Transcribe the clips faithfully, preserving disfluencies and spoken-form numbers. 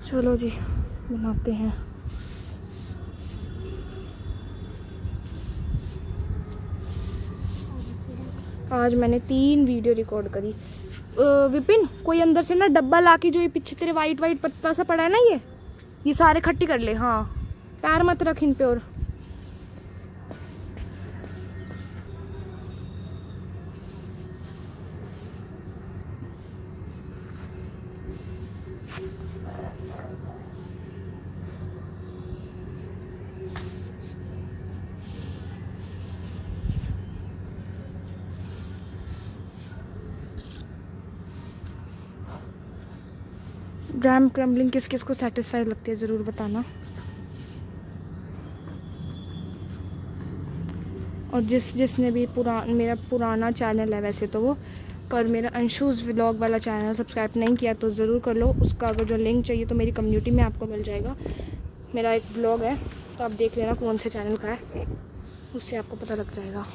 चलो जी बनाते हैं। आज मैंने तीन वीडियो रिकॉर्ड करी। विपिन, कोई अंदर से ना डब्बा लाके, जो ये पीछे तेरे वाइट वाइट पत्ता सा पड़ा है ना, ये ये सारे खट्टी कर ले। हाँ, पैर मत रख इन पे। और ड्राम क्रम्बलिंग किस किस को सेटिस्फाई लगती है ज़रूर बताना। और जिस जिसने भी पुरा मेरा पुराना चैनल है वैसे तो वो, पर मेरा अंशुज व्लॉग वाला चैनल सब्सक्राइब नहीं किया तो ज़रूर कर लो। उसका अगर जो लिंक चाहिए तो मेरी कम्युनिटी में आपको मिल जाएगा। मेरा एक ब्लॉग है तो आप देख लेना कौन से चैनल का है, उससे आपको पता लग जाएगा।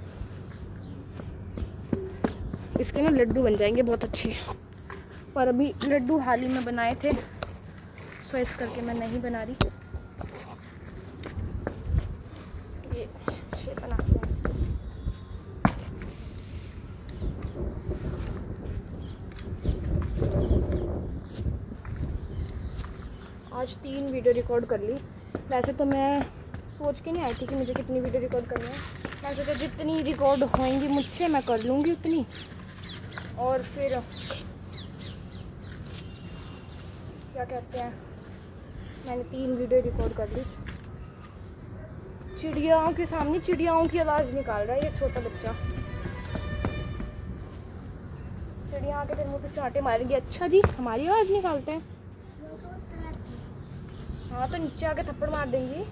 इसके ना लड्डू बन जाएंगे बहुत अच्छे, पर अभी लड्डू हाल ही में बनाए थे सो इस करके मैं नहीं बना रही। ये शेप बनाते हैं इसकी। आज तीन वीडियो रिकॉर्ड कर ली। वैसे तो मैं सोच के नहीं आई थी कि मुझे कितनी वीडियो रिकॉर्ड करनी है। मैं सोचा जितनी रिकॉर्ड होएंगी मुझसे मैं कर लूँगी उतनी, और फिर क्या कहते हैं, मैंने तीन वीडियो रिकॉर्ड कर ली। चिड़ियाओं के सामने चिड़ियाओं की आवाज़ निकाल रहा है ये छोटा बच्चा। चिड़िया आके तेरे मुँह पे चांटे मारेंगे। अच्छा जी, हमारी आवाज़ निकालते हैं। हाँ तो नीचे आके थप्पड़ मार देंगी।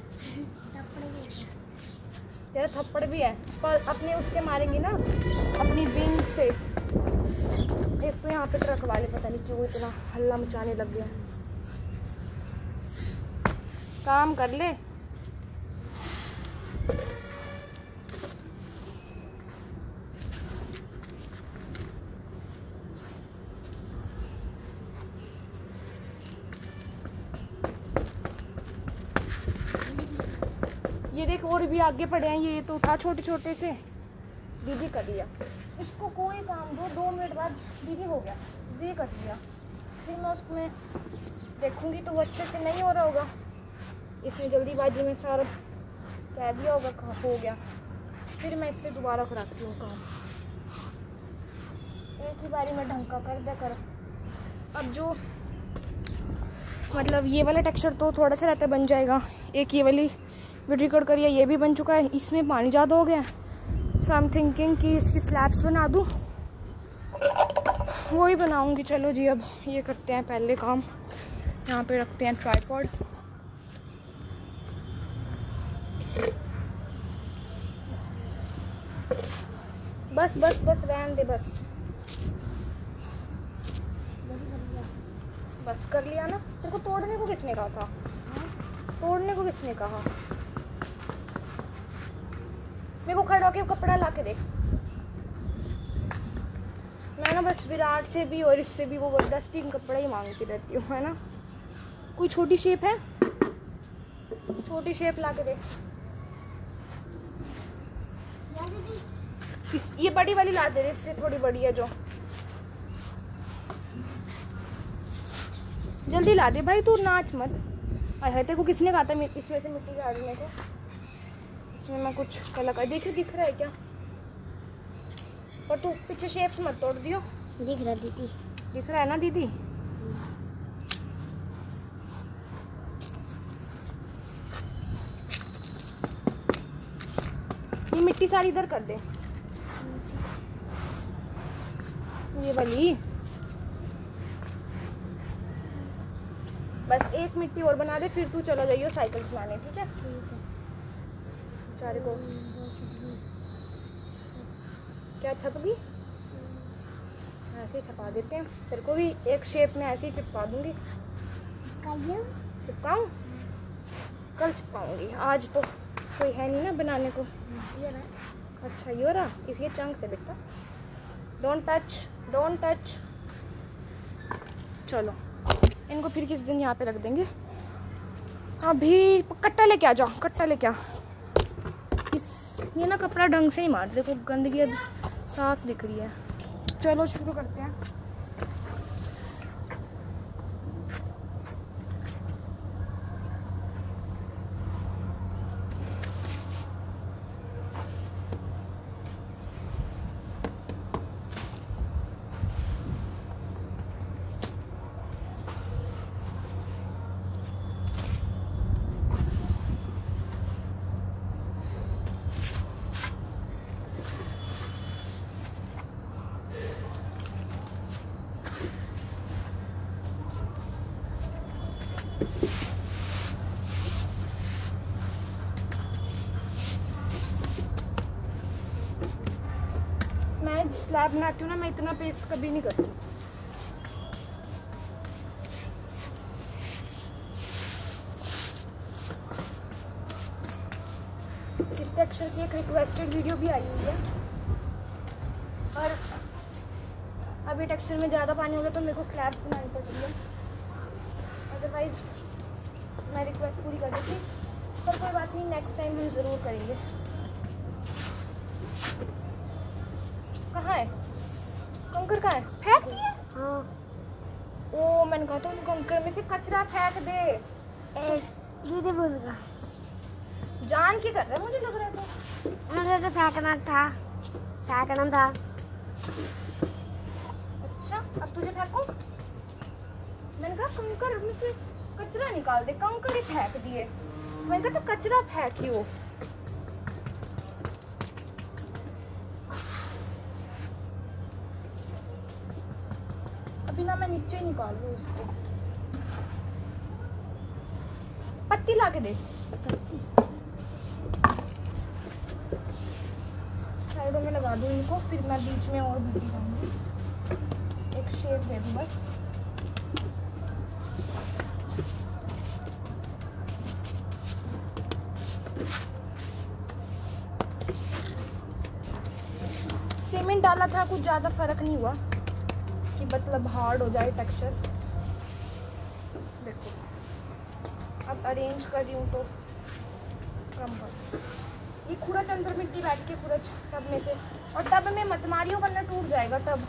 तेरा थप्पड़ भी है, पर अपने उससे मारेंगी ना, अपनी विंग से। एक तो यहाँ पे ट्रक वाले पता नहीं क्यों इतना हल्ला मचाने लग गया। काम कर ले। ये देख और भी आगे पड़े हैं, ये तो उठा छोटे छोटे से। दीदी कर दिया इसको, कोई काम दो, दो मिनट बाद दीदी हो गया, दीदी कर दिया। फिर मैं उसमें देखूंगी तो वो अच्छे से नहीं हो रहा होगा, इसने जल्दीबाजी में सारा कह दिया होगा कहाँ हो गया। फिर मैं इससे दोबारा कराती हूँ काम। एक ही बारी में ढंग का कर दे कर। अब जो मतलब ये वाला टेक्सचर तो थोड़ा सा रहता बन जाएगा। एक ये वाली वीडियो रिकॉर्ड करिए, ये भी बन चुका है। इसमें पानी ज़्यादा हो गया, सो आई एम थिंकिंग कि इसकी स्लैब्स बना दूँ, वही बनाऊंगी। चलो जी, अब ये करते हैं पहले काम। यहाँ पे रखते हैं ट्राइपॉड। बस बस बस रहने दे, बस बस कर लिया ना। तेरे को तोड़ने को किसने कहा था? तोड़ने को किसने कहा? मेरे को खड़ा होके कपड़ा ला के दे। मैं ना बस विराट से भी और इससे भी वो डस्टिंग कपड़ा ही मांगती रहती हूँ, है ना। कोई छोटी शेप है, छोटी शेप ला के दे। इस ये बड़ी वाली ला दे, इससे थोड़ी बड़ी है जो। जल्दी ला दे भाई, तू नाच मत। अरे तेरे को किसने कहा था इसमें से मिट्टी झाड़ने को? इसमें मैं कुछ कलाकार देखियो, दिख रहा है क्या? और तू पीछे शेप्स मत तोड़ दियो। दिख रहा दीदी, दिख रहा है ना दीदी। ये मिट्टी सारी इधर कर दे, ये वाली। बस एक मिट्टी और बना दे, फिर तू चला जाइयो साइकिल चलाने, ठीक है? बेचारे को क्या छप गई, ऐसे ही छपा देते हैं। तेरे को भी एक शेप में ऐसे ही चिपका दूंगी। चिपकाऊं? कल चिपकाऊंगी, आज तो कोई है नहीं ना बनाने को। ये रहा। अच्छा ये रहा, इसलिए चंक से बेटा। Don't touch, don't touch. चलो इनको फिर किस दिन यहाँ पे रख देंगे। अभी कट्टा लेके आ जाओ, कट्टा लेके आ। इस ये ना कपड़ा ढंग से ही मार, देखो गंदगी अब साफ दिख रही है। चलो शुरू करते हैं। मैं स्लैब बनाती हूँ ना, मैं इतना पेस्ट कभी नहीं करती। इस टेक्सचर की एक रिक्वेस्टेड वीडियो भी आई हुई है, और अभी टेक्सचर में ज़्यादा पानी हो गया तो मेरे को स्लैब्स बनानी पड़ रही है, अदरवाइज मैं रिक्वेस्ट पूरी कर देती। पर कोई बात नहीं, नेक्स्ट टाइम हम ज़रूर करेंगे। कहाँ है कंकर? कहाँ है? फेंक दिया? हाँ। ओ मैंने कहा था उन कंकर में से कचरा फेंक दे। दीदी बोल रहा जान के कर रहा है, मुझे लग रहा है तो मुझे तो फेंकना था, फेंकना था। अच्छा अब तुझे फेंकूं? मैंने कहा कंकर में से कचरा निकाल दे, कंकर ही फेंक दिए। मैंने कहा तो कचरा फेंकियो। अभी ना मैं नीचे निकाल लूँ उसको। पत्ती ला के दे, साइडों में लगा दूँ इनको, फिर मैं बीच में और भूती जाऊंगी। एक शेप दे दूँ बस। सीमेंट डाला था, कुछ ज़्यादा फर्क नहीं हुआ कि मतलब हार्ड हो जाए टेक्सचर। देखो अब अरेंज कर रही हूँ तो कम कर। ये खुरच अंदर मिट्टी बैठ के खुरच टब में से, और टब में मत मारियो वरना टूट जाएगा टब।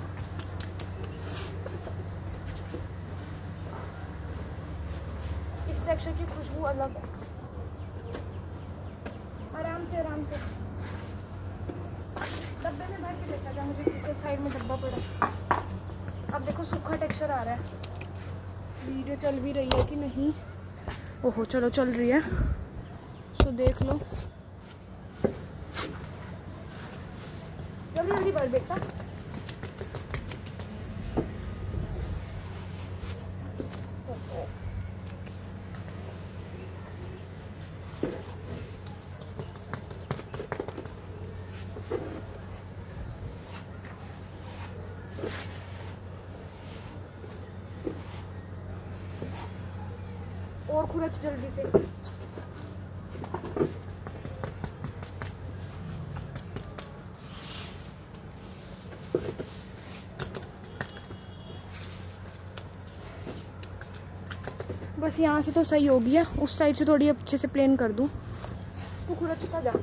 इस टेक्सचर की खुशबू अलग है। आराम से आराम से डब्बे में भर के लेता था, मुझे किचन साइड में डब्बा पड़ा। अब देखो सूखा टेक्सचर आ रहा है। वीडियो चल भी रही है कि नहीं? ओहो चलो चल रही है, तो देख लो। जल्दी जल्दी भर बेटा। और खुरच जल्दी से। बस यहाँ से तो सही हो गया, उस साइड से थोड़ी अच्छे से प्लेन कर दूँ। तो खुरचता जा।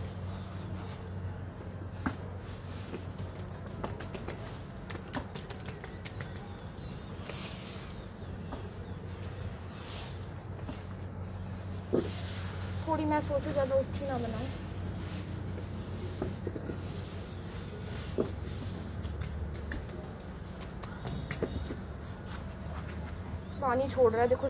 थोड़ी मैं सोचूं ज़्यादा ऊंची ना बनाऊं। पानी छोड़ रहा है देखो।